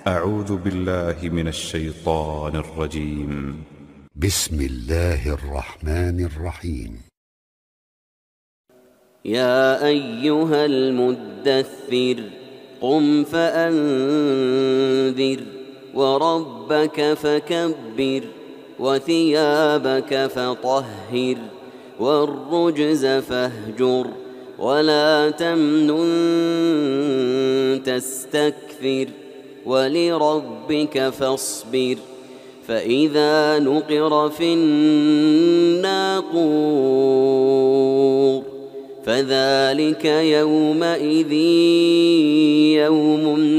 أعوذ بالله من الشيطان الرجيم. بسم الله الرحمن الرحيم. يا أيها المدثر قم فأنذر وربك فكبر وثيابك فطهر والرجز فاهجر ولا تمنن تستكثر ولربك فاصبر فإذا نقر في الناقور فذلك يومئذ يوم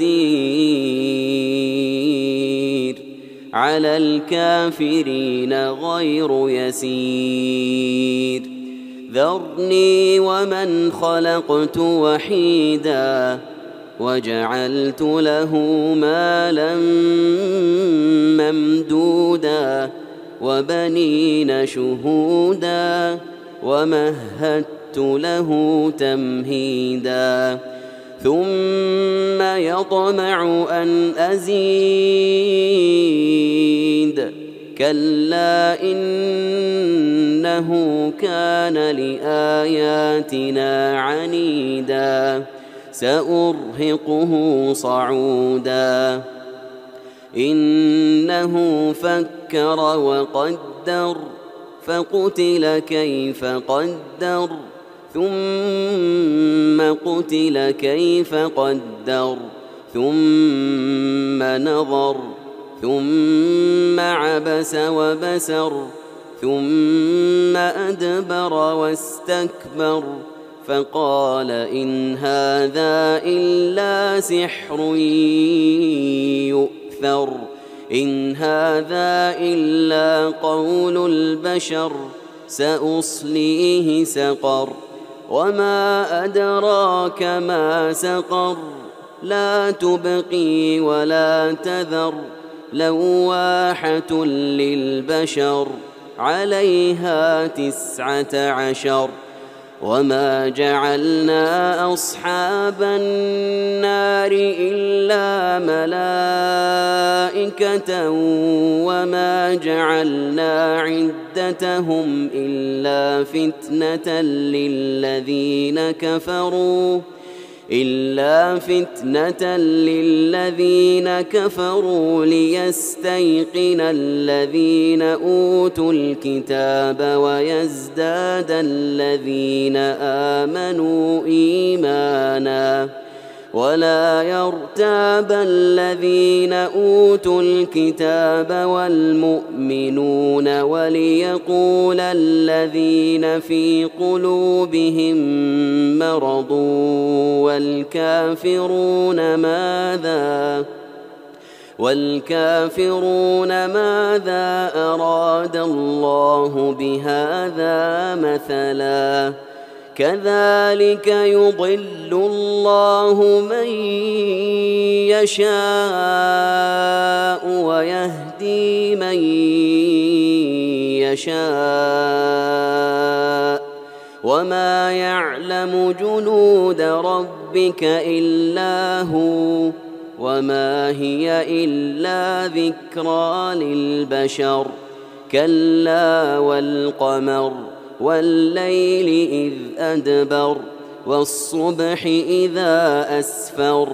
عسير على الكافرين غير يسير ذرني ومن خلقت وحيدا وجعلت له مالا ممدودا وبنين شهودا ومهدت له تمهيدا ثم يطمع أن أزيد كلا إنه كان لآياتنا عنيدا سأرهقه صعودا إنه فكر وقدر فقتل كيف قدر ثم قتل كيف قدر ثم نظر ثم عبس وبسر ثم أدبر واستكبر فقال إن هذا إلا سحر يؤثر إن هذا إلا قول البشر سأصليه سقر وما أدراك ما سقر لا تبقي ولا تذر لواحة للبشر عليها 19 وما جعلنا أصحاب النار إلا ملائكة وما جعلنا عدتهم إلا فتنة للذين كفروا ليستيقن الذين أوتوا الكتاب ويزداد الذين آمنوا إيمانا ولا يرتاب الذين أوتوا الكتاب والمؤمنون وليقول الذين في قلوبهم مرض والكافرون ماذا أراد الله بهذا مثلا كذلك يضل الله من يشاء ويهدي من يشاء وما يعلم جنود ربك إلا هو وما هي إلا ذكرى للبشر كلا والقمر والليل إذ أدبر والصبح إذا أسفر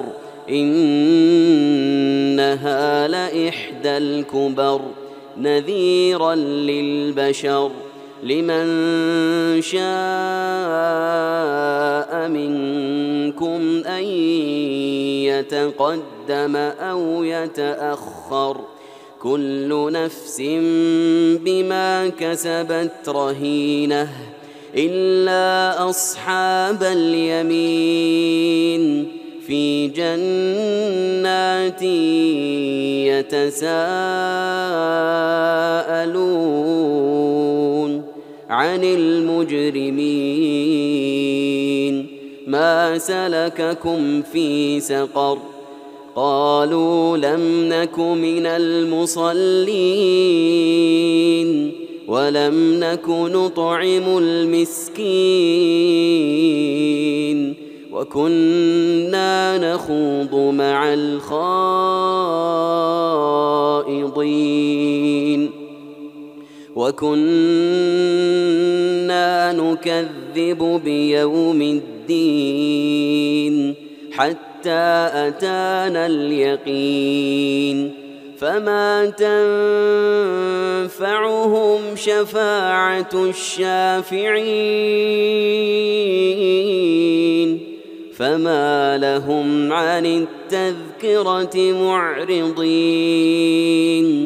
إنها لإحدى الكبر نذيرا للبشر لمن شاء منكم أن يتقدم أو يتأخر كل نفس بما كسبت رهينة إلا أصحاب اليمين في جنات يتساءلون عن المجرمين ما سلككم في سقر قالوا لم نك من المصلين ولم نك نطعم المسكين وكنا نخوض مع الخائضين وكنا نكذب بيوم الدين حتى أتانا اليقين فما تنفعهم شفاعة الشافعين فما لهم عن التذكرة معرضين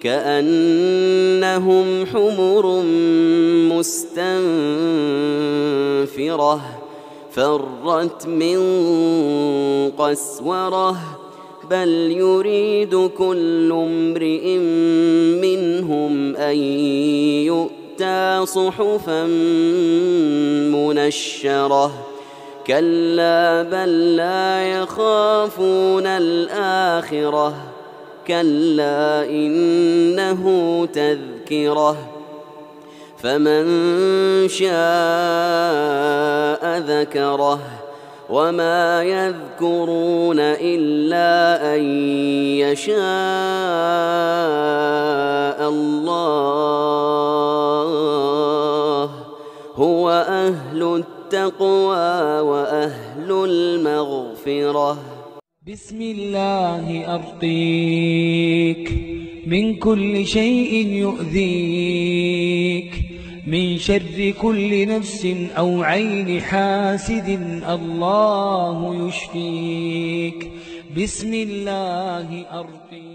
كأنهم حمر مستنفرة فرت من قسورة بل يريد كل امرئ منهم أن يؤتى صحفا منشرة كلا بل لا يخافون الآخرة كلا إنه تذكرة فمن شاء ذكره وما يذكرون إلا أن يشاء الله هو أهل التقوى وأهل المغفرة. بسم الله أرقيك من كل شيء يؤذيك من شر كل نفس أو عين حاسد الله يشفيك. بسم الله أرقيك.